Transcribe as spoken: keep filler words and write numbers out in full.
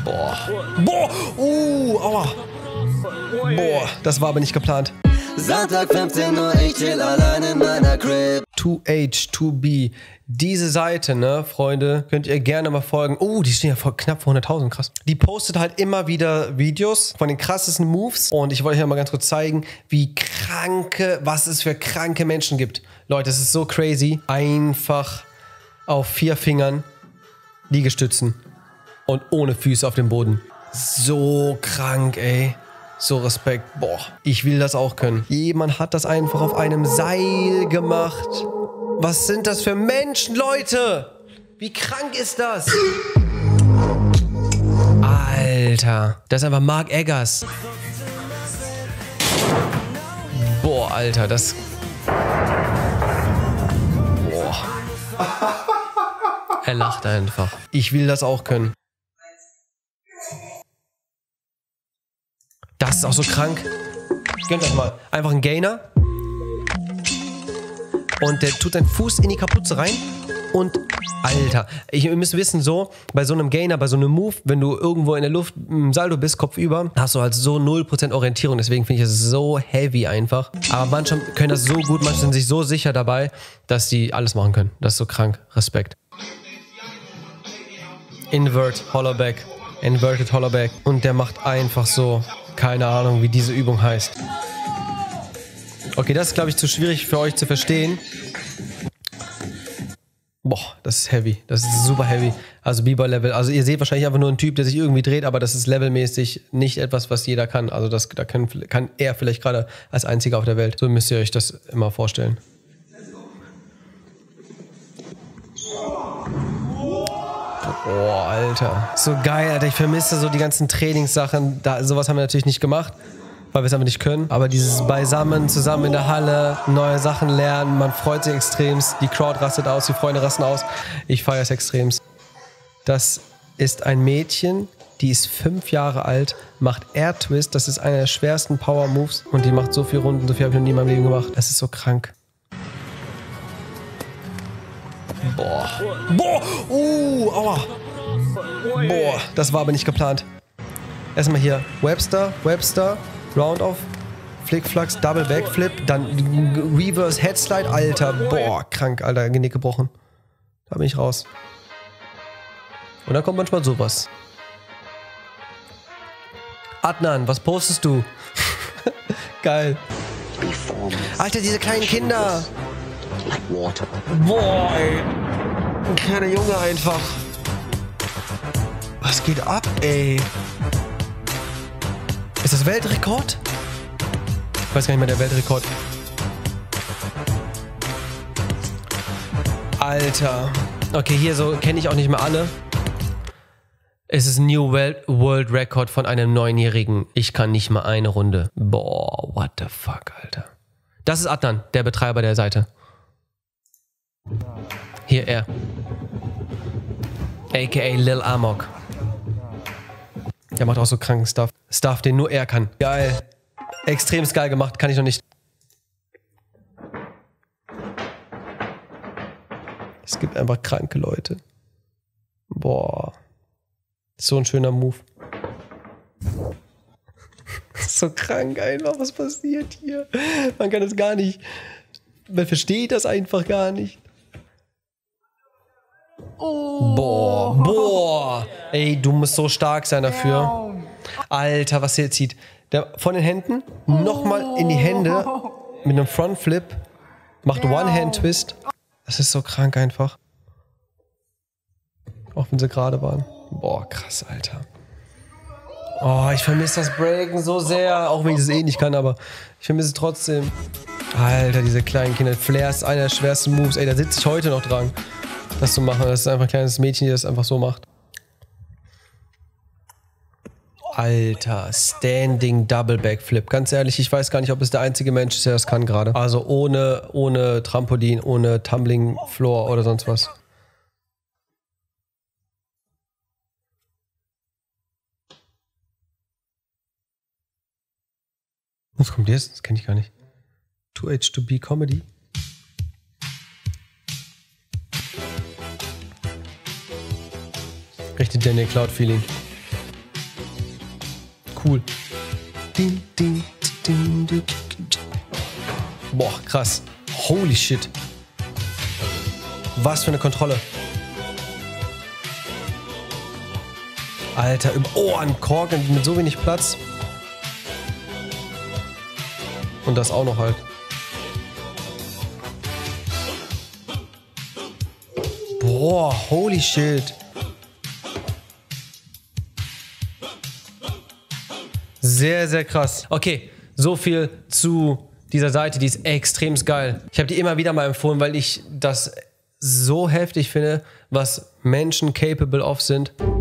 Boah. Boah. Uh, aua. Boah, das war aber nicht geplant. Sonntag fünfzehn Uhr, ich chill allein in meiner Crib. two H two B. Diese Seite, ne, Freunde, könnt ihr gerne mal folgen. Oh, die stehen ja vor, knapp vor hunderttausend, krass. Die postet halt immer wieder Videos von den krassesten Moves. Und ich wollte euch ja mal ganz kurz zeigen, wie kranke, was es für kranke Menschen gibt. Leute, es ist so crazy. Einfach auf vier Fingern Liegestützen. Und ohne Füße auf dem Boden. So krank, ey. So Respekt. Boah, ich will das auch können. Jemand hat das einfach auf einem Seil gemacht. Was sind das für Menschen, Leute? Wie krank ist das? Alter. Das ist einfach Mark Eggers. Boah, Alter, das... Boah. Er lacht einfach. Ich will das auch können. Das ist auch so krank. Gönnt euch mal. Einfach ein Gainer. Und der tut seinen Fuß in die Kapuze rein. Und, Alter, ich, ihr müsst wissen, so, bei so einem Gainer, bei so einem Move, wenn du irgendwo in der Luft im Saldo bist, kopfüber, hast du halt so null Prozent Orientierung. Deswegen finde ich es so heavy einfach. Aber manche können das so gut, manche sind sich so sicher dabei, dass die alles machen können. Das ist so krank. Respekt. Invert, Hollowback. Inverted Hollowback. Und der macht einfach so... Keine Ahnung, wie diese Übung heißt. Okay, das ist, glaube ich, zu schwierig für euch zu verstehen. Boah, das ist heavy. Das ist super heavy. Also Biber-Level. Also ihr seht wahrscheinlich einfach nur einen Typ, der sich irgendwie dreht, aber das ist levelmäßig nicht etwas, was jeder kann. Also das da kann, kann er vielleicht gerade als einziger auf der Welt. So müsst ihr euch das immer vorstellen. Boah, Alter. So geil, Alter. Ich vermisse so die ganzen Trainingssachen. Da, sowas haben wir natürlich nicht gemacht, weil wir es einfach nicht können. Aber dieses Beisammen, zusammen in der Halle, neue Sachen lernen, man freut sich extremst. Die Crowd rastet aus, die Freunde rasten aus. Ich feiere es extremst. Das ist ein Mädchen, die ist fünf Jahre alt, macht Air Twist. Das ist einer der schwersten Power Moves. Und die macht so viele Runden, so viel habe ich noch nie in meinem Leben gemacht. Das ist so krank. Boah. Boah. Uh, aua. Boah, das war aber nicht geplant. Erstmal hier Webster, Webster, Round-Off, Flickflacks, Double Backflip, dann Reverse Headslide. Alter, boah, krank, Alter, Genick gebrochen. Da bin ich raus. Und dann kommt manchmal sowas. Adnan, was postest du? Geil. Alter, diese kleinen Kinder. Boah, ey. Ein kleiner Junge einfach. Was geht ab, ey? Ist das Weltrekord? Ich weiß gar nicht mehr, der Weltrekord. Alter. Okay, hier so kenne ich auch nicht mehr alle. Es ist ein New World Record von einem Neunjährigen. Ich kann nicht mal eine Runde. Boah, what the fuck, Alter. Das ist Adnan, der Betreiber der Seite. Hier, er. A K A Lil Amok. Der macht auch so kranken Stuff. Stuff, den nur er kann. Geil. Extremst geil gemacht, kann ich noch nicht. Es gibt einfach kranke Leute. Boah. So ein schöner Move. So krank einfach, was passiert hier? Man kann es gar nicht. Man versteht das einfach gar nicht. Oh. Boah, boah. Ey, du musst so stark sein dafür. Alter, was hier zieht. Der von den Händen nochmal in die Hände mit einem Frontflip. Macht One-Hand-Twist. Das ist so krank einfach. Auch wenn sie gerade waren. Boah, krass, Alter. Oh, ich vermisse das Breaken so sehr. Auch wenn ich das eh nicht kann, aber ich vermisse es trotzdem. Alter, diese kleinen Kinder. Flair ist einer der schwersten Moves. Ey, da sitze ich heute noch dran, das zu machen. Das ist einfach ein kleines Mädchen, die das einfach so macht. Alter, Standing Double Backflip. Ganz ehrlich, ich weiß gar nicht, ob es der einzige Mensch ist, der das kann gerade. Also ohne, ohne Trampolin, ohne Tumbling Floor oder sonst was. Was kommt jetzt? Das kenne ich gar nicht. two H two B Comedy. Richtig Daniel Cloud Feeling. cool. Boah, krass. Holy shit. Was für eine Kontrolle. Alter, oh, ein Kork mit so wenig Platz. Und das auch noch halt. Boah, holy shit. Sehr, sehr krass. Okay, so viel zu dieser Seite, die ist extrem geil. Ich habe die immer wieder mal empfohlen, weil ich das so heftig finde, was Menschen capable of sind.